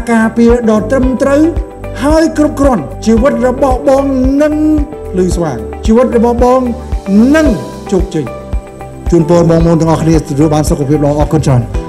ការពារដ៏ត្រឹមត្រូវហើយគ្រប់គ្រាន់ជីវិតរបស់បងនឹងលឺស្វាងជីវិតរបស់បងនឹងជោគជ័យជូនពរបងប្អូនទាំងអស់គ្នាទទួលបានសុខភាពល្អអរគុណច្រើន